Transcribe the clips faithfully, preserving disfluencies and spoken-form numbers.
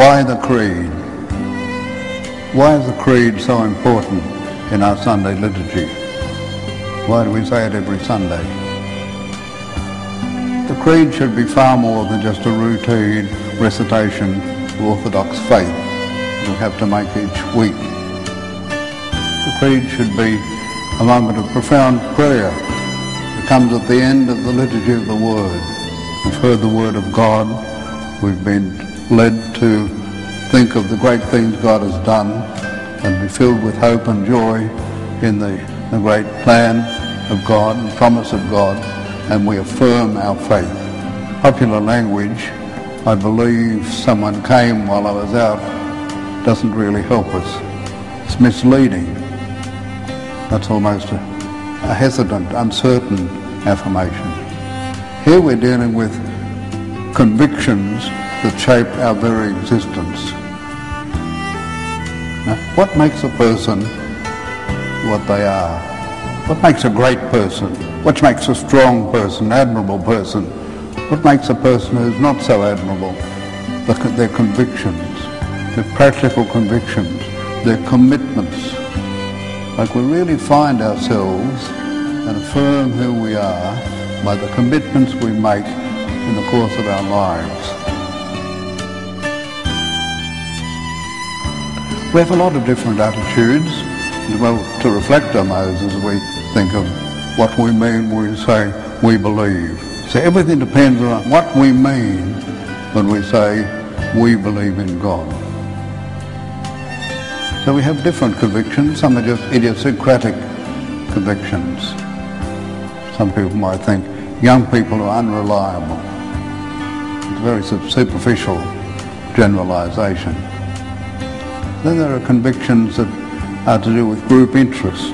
Why the creed? Why is the creed so important in our Sunday liturgy? Why do we say it every Sunday? The creed should be far more than just a routine recitation of Orthodox faith we have to make each week. The creed should be a moment of profound prayer that comes at the end of the liturgy of the Word. We've heard the Word of God. We've been led to think of the great things God has done and be filled with hope and joy in the, the great plan of God and promise of God, and we affirm our faith. Popular language, I believe someone came while I was out, doesn't really help us. It's misleading. That's almost a, a hesitant, uncertain affirmation. Here we're dealing with convictions that shape our very existence. Now, what makes a person what they are? What makes a great person? What makes a strong person, admirable person? What makes a person who's not so admirable? The, their convictions, their practical convictions, their commitments. Like we really find ourselves and affirm who we are by the commitments we make in the course of our lives. We have a lot of different attitudes, and well, to reflect on those as we think of what we mean when we say we believe. So everything depends on what we mean when we say we believe in God. So we have different convictions. Some are just idiosyncratic convictions. Some people might think young people are unreliable. It's a very superficial generalization. Then there are convictions that are to do with group interest.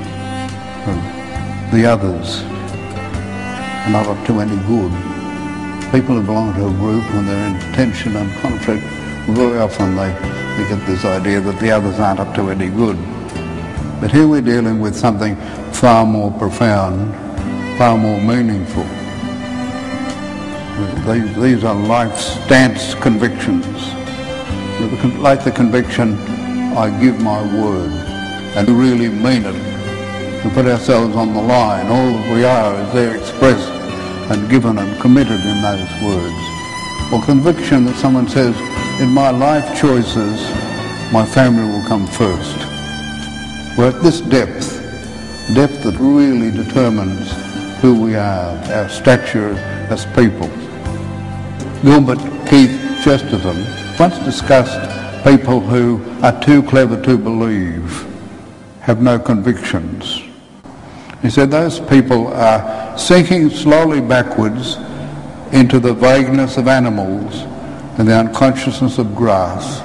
The others are not up to any good. People who belong to a group, when they're in tension and conflict, very often they, they get this idea that the others aren't up to any good. But here we're dealing with something far more profound, far more meaningful. These, these are life stance convictions. Like the conviction, I give my word, and we really mean it. We put ourselves on the line. All that we are is there expressed and given and committed in those words. Or conviction that someone says, in my life choices, my family will come first. We're at this depth, depth that really determines who we are, our stature as people. Gilbert Keith Chesterton once discussed people who are too clever to believe, have no convictions. He said those people are sinking slowly backwards into the vagueness of animals and the unconsciousness of grass.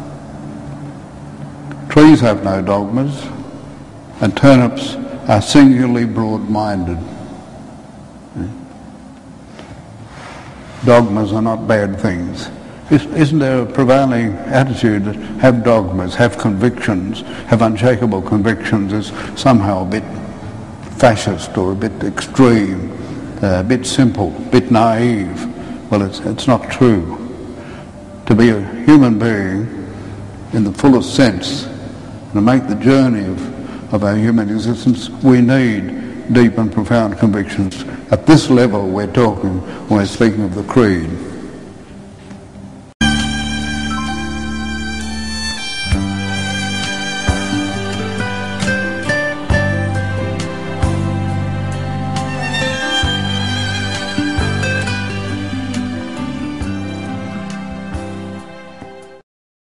Trees have no dogmas, and turnips are singularly broad-minded. Dogmas are not bad things. Isn't there a prevailing attitude that have dogmas, have convictions, have unshakable convictions is somehow a bit fascist or a bit extreme, uh, a bit simple, a bit naive? Well, it's, it's not true. To be a human being in the fullest sense, and to make the journey of, of our human existence, we need deep and profound convictions. At this level we're talking when we're speaking of the creed.